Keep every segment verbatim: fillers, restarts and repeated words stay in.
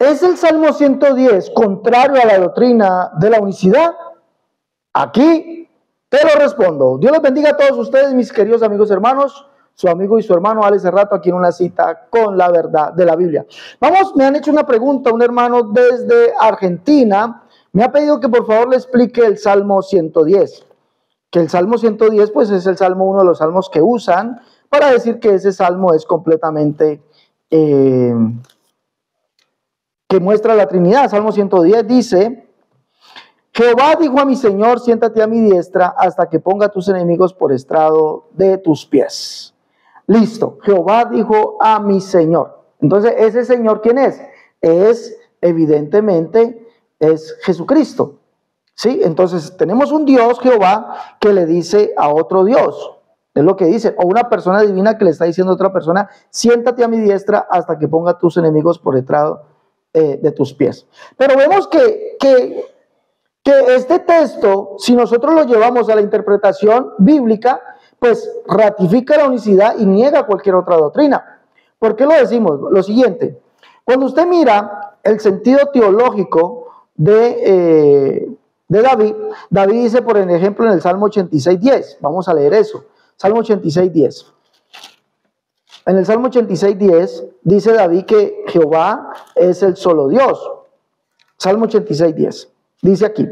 ¿Es el Salmo ciento diez contrario a la doctrina de la unicidad? Aquí te lo respondo. Dios los bendiga a todos ustedes, mis queridos amigos hermanos. Su amigo y su hermano Alex Cerrato, aquí en una cita con la verdad de la Biblia. Vamos, me han hecho una pregunta, un hermano desde Argentina me ha pedido que por favor le explique el Salmo ciento diez. Que el Salmo ciento diez pues es el Salmo, uno de los salmos que usan para decir que ese Salmo es completamente, eh, que muestra la Trinidad. Salmo ciento diez dice: Jehová dijo a mi Señor, siéntate a mi diestra hasta que ponga a tus enemigos por estrado de tus pies. Listo, Jehová dijo a mi Señor. Entonces, ¿ese Señor quién es? Es, evidentemente, es Jesucristo. ¿Sí? Entonces, tenemos un Dios, Jehová, que le dice a otro Dios. Es lo que dice. O una persona divina que le está diciendo a otra persona: siéntate a mi diestra hasta que ponga a tus enemigos por estrado eh, de tus pies. Pero vemos que... que que este texto, si nosotros lo llevamos a la interpretación bíblica, pues ratifica la unicidad y niega cualquier otra doctrina. ¿Por qué lo decimos? Lo siguiente: cuando usted mira el sentido teológico de, eh, de David, David dice, por ejemplo, en el Salmo ochenta y seis, diez, vamos a leer eso, Salmo ochenta y seis, diez. En el Salmo ochenta y seis, diez dice David que Jehová es el solo Dios. Salmo ochenta y seis, diez. Dice aquí,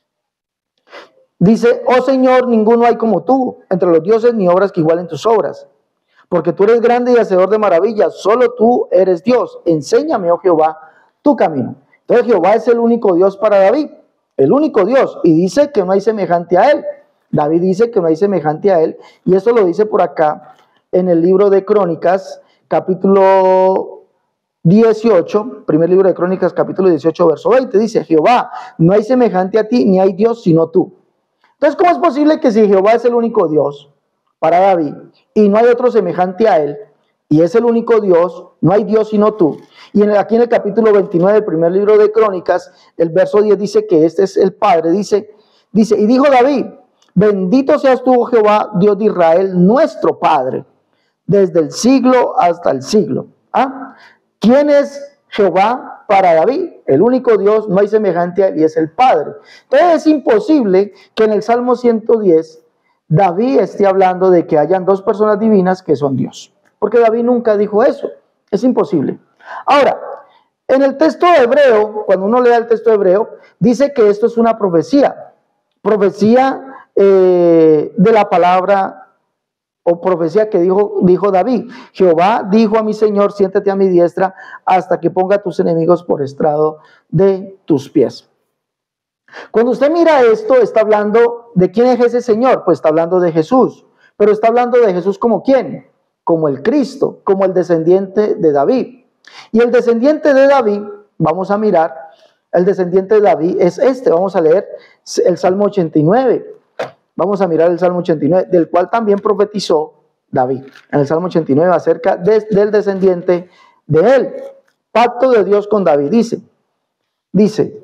dice: oh Señor, ninguno hay como tú, entre los dioses ni obras que igualen tus obras, porque tú eres grande y hacedor de maravillas, solo tú eres Dios, enséñame, oh Jehová, tu camino. Entonces Jehová es el único Dios para David, el único Dios, y dice que no hay semejante a él. David dice que no hay semejante a él, y eso lo dice por acá en el libro de Crónicas, capítulo dieciocho, primer libro de Crónicas, capítulo dieciocho, verso veinte, dice: Jehová, no hay semejante a ti, ni hay Dios sino tú. Entonces, ¿cómo es posible que si Jehová es el único Dios para David, y no hay otro semejante a él, y es el único Dios, no hay Dios sino tú? Y en el, aquí en el capítulo veintinueve del primer libro de Crónicas, el verso diez dice que este es el Padre, dice, dice, y dijo David: bendito seas tú, oh Jehová, Dios de Israel, nuestro Padre, desde el siglo hasta el siglo. ¿Ah? ¿Quién es Jehová para David? El único Dios, no hay semejante a él, y es el Padre. Entonces es imposible que en el Salmo ciento diez David esté hablando de que hayan dos personas divinas que son Dios, porque David nunca dijo eso. Es imposible. Ahora, en el texto hebreo, cuando uno lee el texto hebreo, dice que esto es una profecía, profecía eh, de la palabra, o profecía que dijo, dijo David. Jehová dijo a mi Señor: siéntate a mi diestra hasta que ponga a tus enemigos por estrado de tus pies. Cuando usted mira esto, está hablando de quién es ese Señor. Pues está hablando de Jesús, pero está hablando de Jesús como quién, como el Cristo, como el descendiente de David. Y el descendiente de David, vamos a mirar, el descendiente de David es este. Vamos a leer el Salmo ochenta y nueve. Vamos a mirar el Salmo ochenta y nueve, del cual también profetizó David. En el Salmo ochenta y nueve, acerca de, del descendiente de él. Pacto de Dios con David. Dice, dice,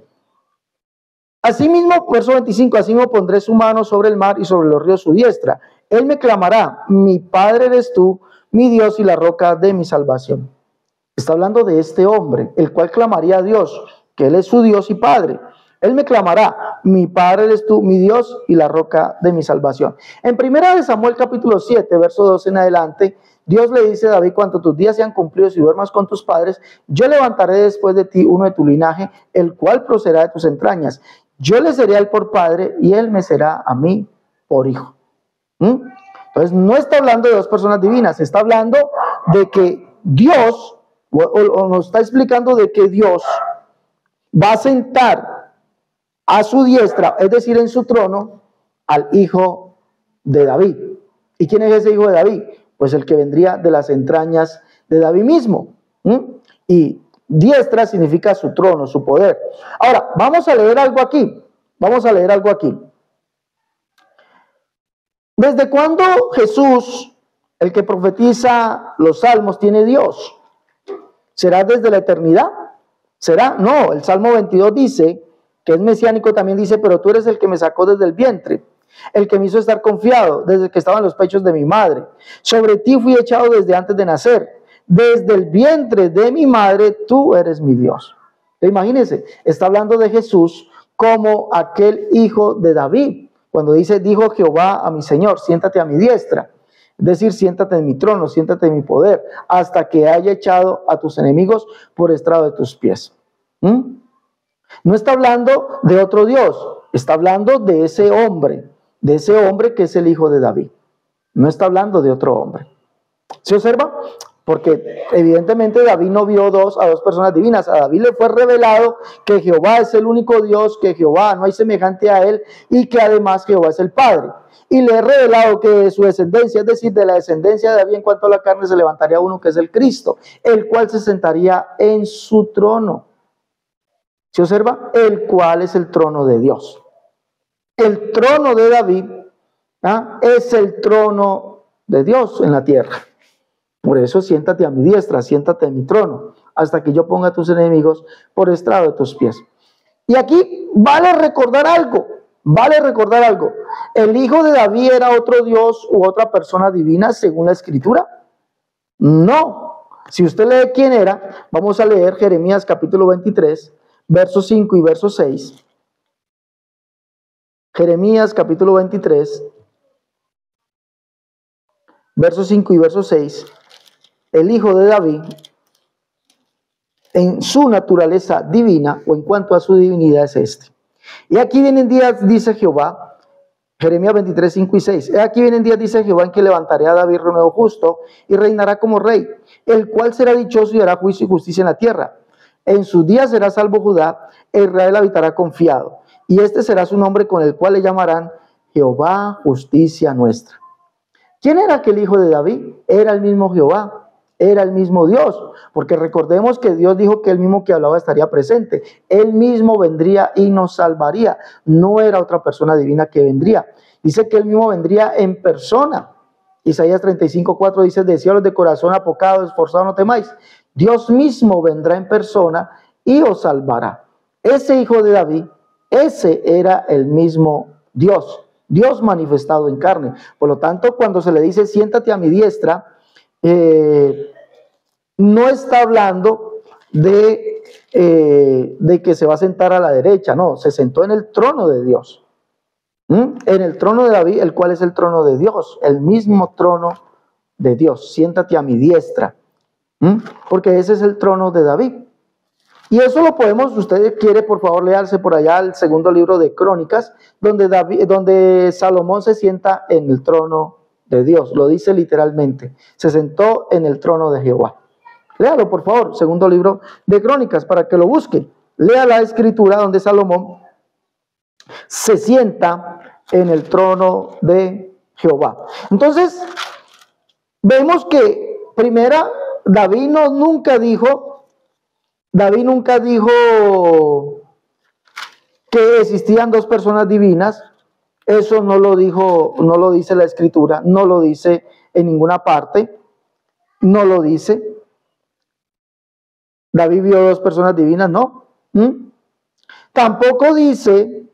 asimismo, verso veinticinco, asimismo pondré su mano sobre el mar y sobre los ríos su diestra. Él me clamará: mi Padre eres tú, mi Dios y la roca de mi salvación. Está hablando de este hombre, el cual clamaría a Dios, que él es su Dios y Padre. Él me clamará: mi Padre eres tú, mi Dios y la roca de mi salvación. En primera de Samuel capítulo siete, verso doce en adelante, Dios le dice a David: cuando tus días sean cumplidos y duermas con tus padres, yo levantaré después de ti uno de tu linaje, el cual procederá de tus entrañas. Yo le seré a él por padre y él me será a mí por hijo. ¿Mm? Entonces no está hablando de dos personas divinas, está hablando de que Dios, o, o, o nos está explicando de que Dios va a sentar a su diestra, es decir, en su trono, al hijo de David. ¿Y quién es ese hijo de David? Pues el que vendría de las entrañas de David mismo. ¿Mm? Y diestra significa su trono, su poder. Ahora, vamos a leer algo aquí. Vamos a leer algo aquí. ¿Desde cuándo Jesús, el que profetiza los salmos, tiene Dios? ¿Será desde la eternidad? ¿Será? No, el Salmo veintidós dice, que es mesiánico, también dice: pero tú eres el que me sacó desde el vientre, el que me hizo estar confiado desde que estaba en los pechos de mi madre. Sobre ti fui echado desde antes de nacer, desde el vientre de mi madre tú eres mi Dios. Imagínense, está hablando de Jesús como aquel hijo de David. Cuando dice, dijo Jehová a mi Señor, siéntate a mi diestra. Es decir, siéntate en mi trono, siéntate en mi poder, hasta que haya echado a tus enemigos por estrado de tus pies. ¿Mm? No está hablando de otro Dios, está hablando de ese hombre, de ese hombre que es el hijo de David. No está hablando de otro hombre. ¿Se observa? Porque evidentemente David no vio dos, a dos personas divinas. A David le fue revelado que Jehová es el único Dios, que Jehová no hay semejante a él y que además Jehová es el Padre. Y le he revelado que de su descendencia, es decir, de la descendencia de David en cuanto a la carne, se levantaría uno que es el Cristo, el cual se sentaría en su trono. ¿Se observa? El cual es el trono de Dios. El trono de David, ¿ah?, es el trono de Dios en la tierra. Por eso siéntate a mi diestra, siéntate en mi trono, hasta que yo ponga a tus enemigos por estrado de tus pies. Y aquí vale recordar algo, vale recordar algo. ¿El hijo de David era otro Dios u otra persona divina según la Escritura? No. Si usted lee quién era, vamos a leer Jeremías capítulo veintitrés, versos cinco y verso seis. Jeremías capítulo veintitrés, versos cinco y verso seis. El hijo de David, en su naturaleza divina o en cuanto a su divinidad, es este. Y aquí vienen días, dice Jehová, Jeremías veintitrés, cinco y seis. Y aquí vienen días, dice Jehová, en que levantaré a David renuevo justo y reinará como rey, el cual será dichoso y hará juicio y justicia en la tierra. En sus días será salvo Judá, e Israel habitará confiado. Y este será su nombre con el cual le llamarán Jehová, justicia nuestra. ¿Quién era aquel hijo de David? Era el mismo Jehová. Era el mismo Dios, porque recordemos que Dios dijo que él mismo que hablaba estaría presente. Él mismo vendría y nos salvaría. No era otra persona divina que vendría. Dice que él mismo vendría en persona. Isaías treinta y cinco, cuatro dice, decíalos de corazón apocado, esforzado, no temáis. Dios mismo vendrá en persona y os salvará. Ese hijo de David, ese era el mismo Dios. Dios manifestado en carne. Por lo tanto, cuando se le dice, siéntate a mi diestra, Eh, no está hablando de, eh, de que se va a sentar a la derecha, no, se sentó en el trono de Dios, ¿Mm? en el trono de David, el cual es el trono de Dios, el mismo trono de Dios. Siéntate a mi diestra, ¿Mm? porque ese es el trono de David. Y eso lo podemos, si usted quiere, por favor, learse por allá el segundo libro de Crónicas, donde, David, donde Salomón se sienta en el trono de Dios, lo dice literalmente, se sentó en el trono de Jehová. Léalo, por favor, segundo libro de Crónicas, para que lo busque. Lea la escritura donde Salomón se sienta en el trono de Jehová. Entonces, vemos que primera, David no, nunca dijo, David nunca dijo que existían dos personas divinas. Eso no lo dijo, no lo dice la Escritura, no lo dice en ninguna parte, no lo dice. David vio dos personas divinas, no. ¿Mm? Tampoco dice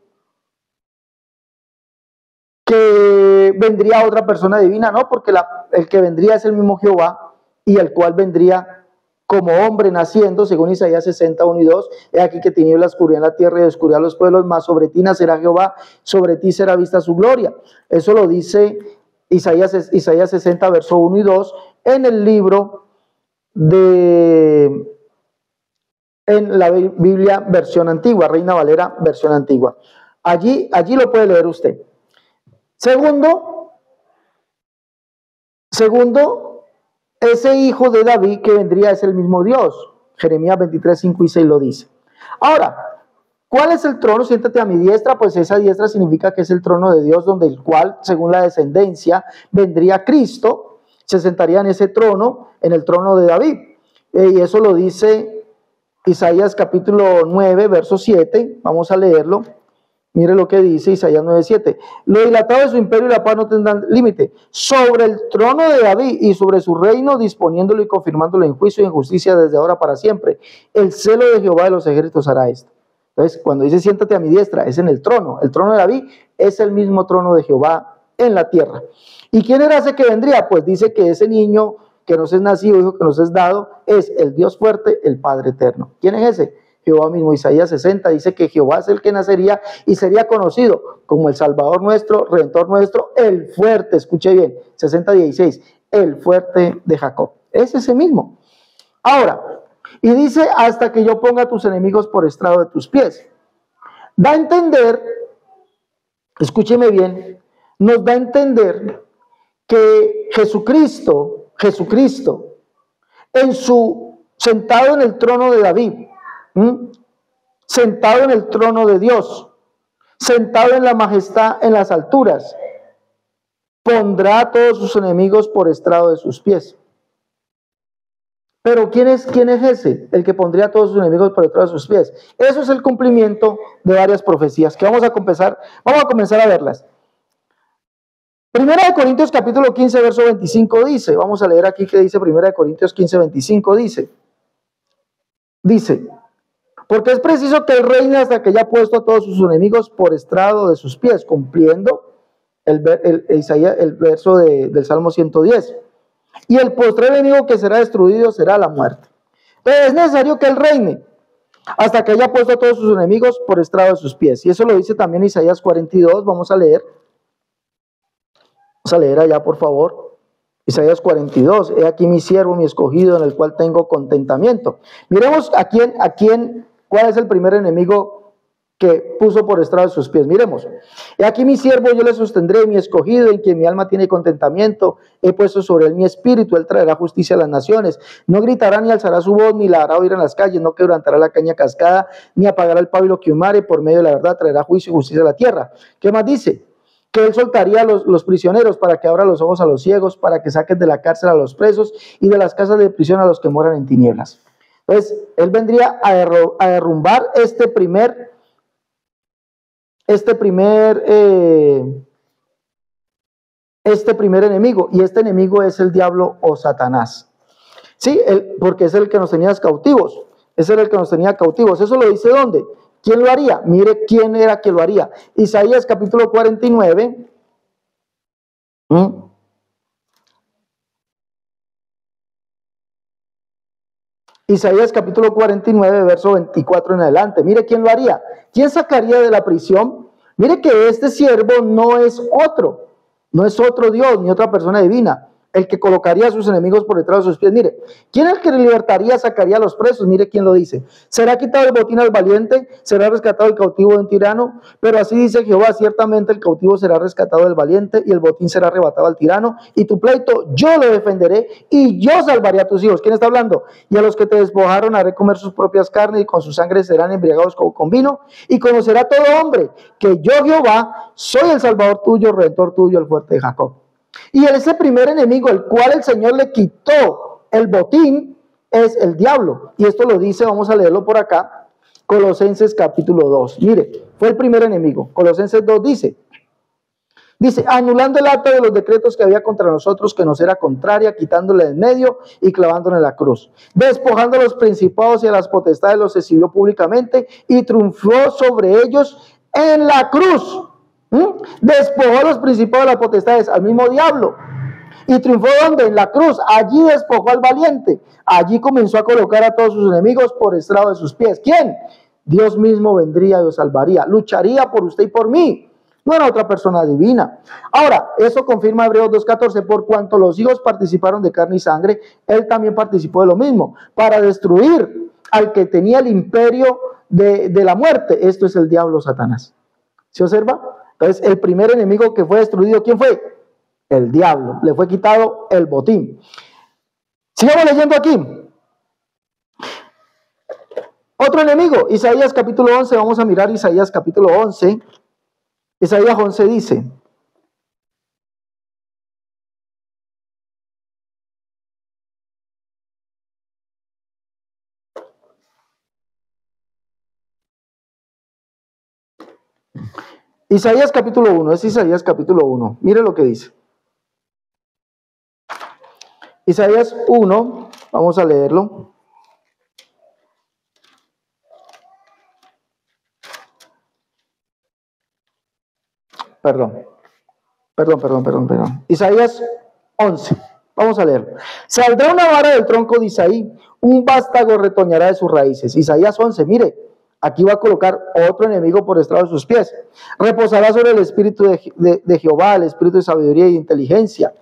que vendría otra persona divina, no, porque la, el que vendría es el mismo Jehová y el cual vendría como hombre naciendo, según Isaías sesenta, uno y dos, he aquí que tinieblas cubrirán la tierra y oscuridad los pueblos, mas sobre ti nacerá Jehová, sobre ti será vista su gloria. Eso lo dice Isaías, Isaías sesenta, verso uno y dos, en el libro de, en la Biblia versión antigua, Reina Valera versión antigua. Allí, allí lo puede leer usted. Segundo, segundo, ese hijo de David que vendría es el mismo Dios. Jeremías veintitrés, cinco y seis lo dice. Ahora, ¿cuál es el trono? Siéntate a mi diestra, pues esa diestra significa que es el trono de Dios, donde el cual, según la descendencia, vendría Cristo, se sentaría en ese trono, en el trono de David. Eh, y eso lo dice Isaías capítulo nueve, verso siete. Vamos a leerlo. Mire lo que dice Isaías nueve, siete. Lo dilatado de su imperio y la paz no tendrán límite. Sobre el trono de David y sobre su reino, disponiéndolo y confirmándolo en juicio y en justicia desde ahora para siempre. El celo de Jehová de los ejércitos hará esto. Entonces, cuando dice siéntate a mi diestra, es en el trono. El trono de David es el mismo trono de Jehová en la tierra. ¿Y quién era ese que vendría? Pues dice que ese niño que nos es nacido, hijo que nos es dado, es el Dios fuerte, el Padre eterno. ¿Quién es ese? Jehová mismo. Isaías sesenta dice que Jehová es el que nacería y sería conocido como el Salvador nuestro, Redentor nuestro, el fuerte. Escuche bien, sesenta dieciséis, el fuerte de Jacob. Es ese mismo. Ahora, y dice, hasta que yo ponga a tus enemigos por estrado de tus pies. Da a entender, escúcheme bien, nos da a entender que Jesucristo, Jesucristo, en su, sentado en el trono de David, ¿m? sentado en el trono de Dios, sentado en la majestad en las alturas, pondrá a todos sus enemigos por estrado de sus pies. Pero ¿quién es, quién es ese? El que pondría a todos sus enemigos por estrado de sus pies. Eso es el cumplimiento de varias profecías que vamos a comenzar, vamos a comenzar a verlas. Primera de Corintios capítulo quince, verso veinticinco dice, vamos a leer aquí que dice Primera de Corintios quince, veinticinco, dice, dice, porque es preciso que él reine hasta que haya puesto a todos sus enemigos por estrado de sus pies, cumpliendo el, el, el, Isaías, el verso de, del Salmo ciento diez. Y el postrer enemigo que será destruido será la muerte. Entonces es necesario que él reine hasta que haya puesto a todos sus enemigos por estrado de sus pies. Y eso lo dice también Isaías cuarenta y dos, vamos a leer. Vamos a leer allá, por favor. Isaías cuarenta y dos. He aquí mi siervo, mi escogido, en el cual tengo contentamiento. Miremos a quién, a quién, cuál es el primer enemigo que puso por estrado de sus pies. Miremos. He aquí mi siervo, yo le sostendré, mi escogido, en quien mi alma tiene contentamiento. He puesto sobre él mi espíritu, él traerá justicia a las naciones. No gritará ni alzará su voz, ni la hará oír en las calles, no quebrantará la caña cascada, ni apagará el pábilo que humare. Por medio de la verdad traerá juicio y justicia a la tierra. ¿Qué más dice? Que él soltaría a los, los prisioneros para que abra los ojos a los ciegos, para que saquen de la cárcel a los presos y de las casas de prisión a los que moran en tinieblas. Entonces, él vendría a, derru a derrumbar este primer, este primer, eh, este primer enemigo, y este enemigo es el diablo o Satanás. Sí, él, porque es el que nos tenía cautivos, ese era el que nos tenía cautivos. ¿Eso lo dice dónde? ¿Quién lo haría? Mire quién era que lo haría. Isaías capítulo cuarenta y nueve. ¿Mm? Isaías capítulo cuarenta y nueve, verso veinticuatro en adelante. Mire quién lo haría. ¿Quién sacaría de la prisión? Mire que este siervo no es otro. No es otro Dios ni otra persona divina. El que colocaría a sus enemigos por detrás de sus pies. Mire, ¿quién es el que libertaría, sacaría a los presos? Mire quién lo dice. ¿Será quitado el botín al valiente? ¿Será rescatado el cautivo de un tirano? Pero así dice Jehová, ciertamente el cautivo será rescatado del valiente y el botín será arrebatado al tirano. Y tu pleito yo lo defenderé y yo salvaré a tus hijos. ¿Quién está hablando? Y a los que te despojaron haré comer sus propias carnes y con su sangre serán embriagados con, con vino. Y conocerá todo hombre que yo Jehová soy el Salvador tuyo, Redentor tuyo, el fuerte de Jacob. Y ese primer enemigo, el cual el Señor le quitó el botín, es el diablo. Y esto lo dice, vamos a leerlo por acá, Colosenses capítulo dos. Mire, fue el primer enemigo. Colosenses dos dice, dice, anulando el acta de los decretos que había contra nosotros, que nos era contraria, quitándole en medio y clavándole en la cruz. Despojando a los principados y a las potestades, los exhibió públicamente y triunfó sobre ellos en la cruz. ¿Mm? Despojó a los principados de las potestades, al mismo diablo. ¿Y triunfó dónde? En la cruz. Allí despojó al valiente. Allí comenzó a colocar a todos sus enemigos por estrado de sus pies. ¿Quién? Dios mismo vendría y os salvaría. Lucharía por usted y por mí. No era otra persona divina. Ahora, eso confirma Hebreos dos catorce. Por cuanto los hijos participaron de carne y sangre, él también participó de lo mismo. Para destruir al que tenía el imperio de, de la muerte. Esto es el diablo Satanás. ¿Se observa? Entonces, el primer enemigo que fue destruido, ¿quién fue? El diablo. Le fue quitado el botín. Sigamos leyendo aquí. Otro enemigo, Isaías capítulo once. Vamos a mirar Isaías capítulo once. Isaías once dice. Isaías capítulo uno, es Isaías capítulo uno. Mire lo que dice. Isaías uno, vamos a leerlo. Perdón, perdón, perdón, perdón, perdón. Isaías once. Vamos a leer. Saldrá una vara del tronco de Isaí, un vástago retoñará de sus raíces. Isaías once, mire, aquí va a colocar otro enemigo por estrado de sus pies. Reposará sobre el espíritu de, de, de Jehová, el espíritu de sabiduría y inteligencia,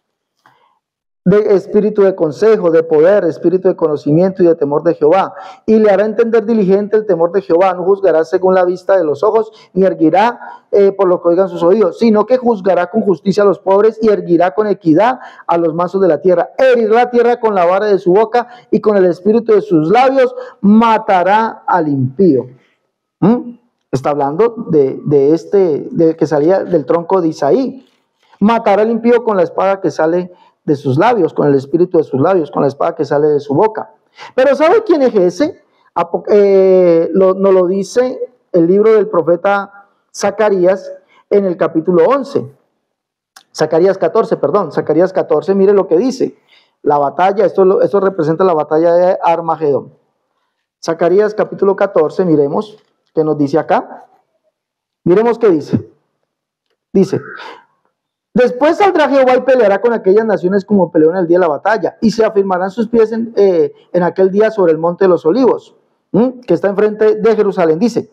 de espíritu de consejo, de poder, espíritu de conocimiento y de temor de Jehová. Y le hará entender diligente el temor de Jehová. No juzgará según la vista de los ojos, ni erguirá eh, por lo que oigan sus oídos, sino que juzgará con justicia a los pobres y erguirá con equidad a los mansos de la tierra. Herirá la tierra con la vara de su boca y con el espíritu de sus labios matará al impío. ¿Mm? Está hablando de, de este, de que salía del tronco de Isaí. Matará al impío con la espada que sale de sus labios, con el espíritu de sus labios, con la espada que sale de su boca. Pero ¿sabe quién es ese? Eh, lo, nos lo dice el libro del profeta Zacarías en el capítulo once. Zacarías catorce, perdón, Zacarías catorce, mire lo que dice. La batalla, esto, esto representa la batalla de Armagedón. Zacarías capítulo catorce, miremos qué nos dice acá. Miremos qué dice. Dice: después saldrá Jehová y peleará con aquellas naciones como peleó en el día de la batalla, y se afirmarán sus pies en, eh, en aquel día sobre el monte de los olivos, ¿m? que está enfrente de Jerusalén. Dice: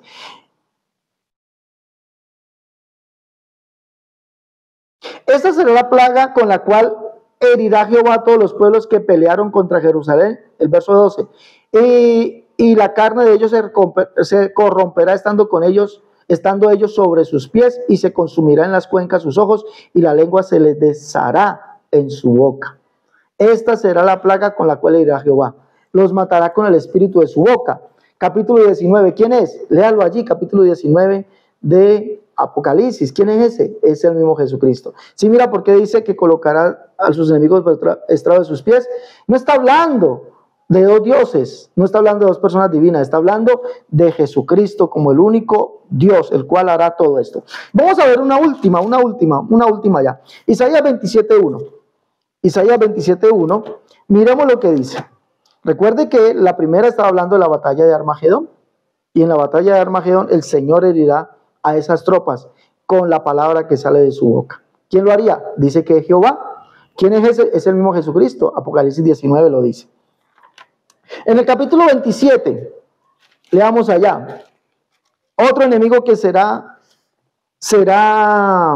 esta será la plaga con la cual herirá Jehová a todos los pueblos que pelearon contra Jerusalén. El verso doce. Y, y la carne de ellos se, se corromperá estando con ellos, estando ellos sobre sus pies, y se consumirá en las cuencas sus ojos, y la lengua se les deshará en su boca. Esta será la plaga con la cual irá Jehová. Los matará con el espíritu de su boca. Capítulo diecinueve, ¿quién es? Léalo allí, capítulo diecinueve de Apocalipsis. ¿Quién es ese? Es el mismo Jesucristo. Sí, mira por qué dice que colocará a sus enemigos por estrado de sus pies. No está hablando de dos dioses, no está hablando de dos personas divinas, está hablando de Jesucristo como el único Dios, el cual hará todo esto. Vamos a ver una última, una última, una última ya. Isaías veintisiete uno. Isaías veintisiete uno, miremos lo que dice. Recuerde que la primera estaba hablando de la batalla de Armagedón, y en la batalla de Armagedón el Señor herirá a esas tropas con la palabra que sale de su boca. ¿Quién lo haría? Dice que es Jehová. ¿Quién es ese? Es el mismo Jesucristo. Apocalipsis diecinueve lo dice. En el capítulo veintisiete, leamos allá, otro enemigo que será, será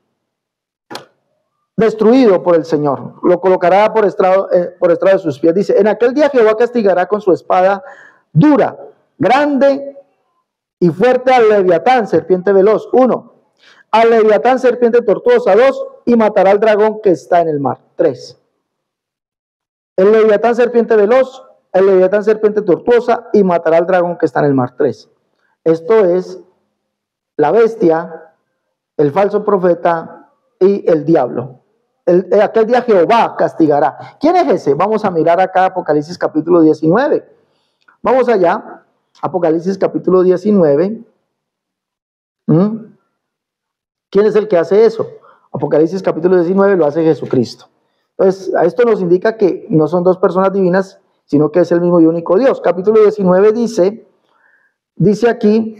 destruido por el Señor, lo colocará por estrado, eh, por estrado de sus pies. Dice: en aquel día Jehová castigará con su espada dura, grande y fuerte al Leviatán, serpiente veloz, uno, al Leviatán, serpiente tortuosa, dos, y matará al dragón que está en el mar, tres. El Leviatán, serpiente veloz, el Leviatán, serpiente tortuosa, y matará al dragón que está en el mar, tres. Esto es la bestia, el falso profeta y el diablo. El, aquel día Jehová castigará. ¿Quién es ese? Vamos a mirar acá Apocalipsis capítulo diecinueve. Vamos allá, Apocalipsis capítulo diecinueve. ¿Mm? ¿Quién es el que hace eso? Apocalipsis capítulo diecinueve lo hace Jesucristo. Entonces, a esto nos indica que no son dos personas divinas, sino que es el mismo y único Dios. Capítulo diecinueve dice, dice aquí,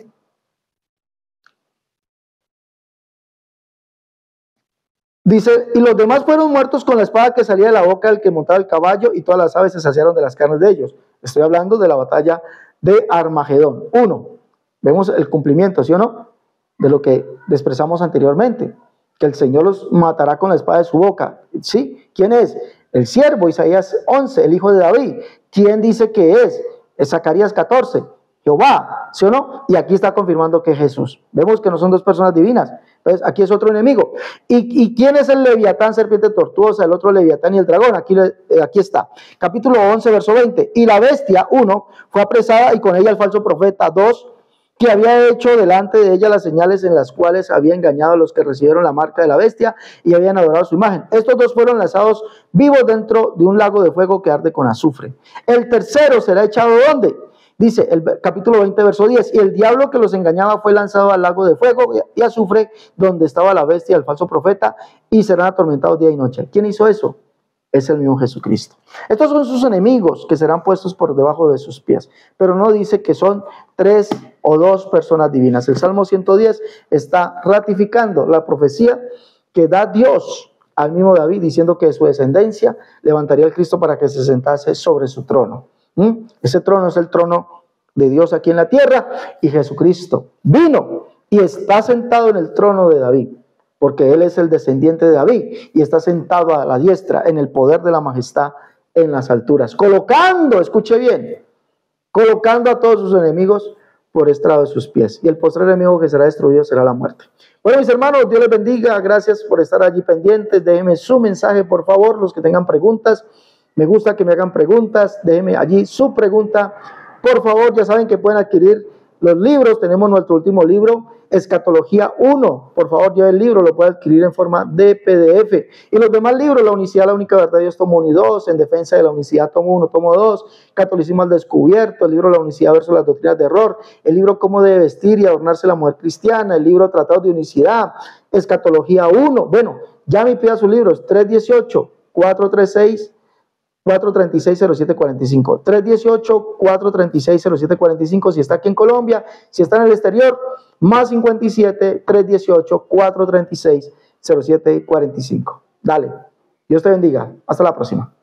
dice: y los demás fueron muertos con la espada que salía de la boca del que montaba el caballo, y todas las aves se saciaron de las carnes de ellos. Estoy hablando de la batalla de Armagedón. Uno, vemos el cumplimiento, ¿sí o no?, de lo que expresamos anteriormente, que el Señor los matará con la espada de su boca. ¿Sí? ¿Quién es? El siervo, Isaías once, el hijo de David. ¿Quién dice que es? Es Zacarías catorce, Jehová, ¿sí o no? Y aquí está confirmando que es Jesús. Vemos que no son dos personas divinas. Entonces, aquí es otro enemigo. ¿Y, y quién es el Leviatán, serpiente tortuosa, el otro Leviatán y el dragón? Aquí, eh, aquí está. Capítulo once, verso veinte. Y la bestia, uno, fue apresada, y con ella el falso profeta, dos, que había hecho delante de ella las señales en las cuales había engañado a los que recibieron la marca de la bestia y habían adorado su imagen. Estos dos fueron lanzados vivos dentro de un lago de fuego que arde con azufre. El tercero será echado ¿dónde? Dice el capítulo veinte, verso diez, y el diablo que los engañaba fue lanzado al lago de fuego y azufre, donde estaba la bestia, el falso profeta, y serán atormentados día y noche. ¿Quién hizo eso? Es el mismo Jesucristo. Estos son sus enemigos que serán puestos por debajo de sus pies, pero no dice que son tres o dos personas divinas. El Salmo ciento diez está ratificando la profecía que da Dios al mismo David, diciendo que de su descendencia levantaría el Cristo para que se sentase sobre su trono. ¿Mm? Ese trono es el trono de Dios aquí en la tierra, y Jesucristo vino y está sentado en el trono de David, porque Él es el descendiente de David y está sentado a la diestra en el poder de la majestad en las alturas, colocando, escuche bien, colocando a todos sus enemigos por estrado de sus pies. Y el postrer enemigo que será destruido será la muerte. Bueno, mis hermanos, Dios les bendiga. Gracias por estar allí pendientes. Déjenme su mensaje, por favor, los que tengan preguntas. Me gusta que me hagan preguntas. Déjenme allí su pregunta. Por favor, ya saben que pueden adquirir los libros. Tenemos nuestro último libro, Escatología uno. Por favor, lleve el libro, lo puede adquirir en forma de P D F. Y los demás libros, La Unicidad, la Única Verdad de Dios, tomo uno y dos, En Defensa de la Unicidad, tomo uno, tomo dos, Catolicismo al Descubierto, el libro La Unicidad versus las Doctrinas de Error, el libro Cómo debe vestir y adornarse la mujer cristiana, el libro Tratados de Unicidad, Escatología uno. Bueno, llame y pida sus libros, tres uno ocho, cuatro tres seis, cuatro tres seis, cero siete cuatro cinco, tres uno ocho, cuatro tres seis, cero siete cuatro cinco si está aquí en Colombia. Si está en el exterior, más cincuenta y siete, tres uno ocho, cuatro tres seis, cero siete cuatro cinco. Dale, Dios te bendiga, hasta la próxima.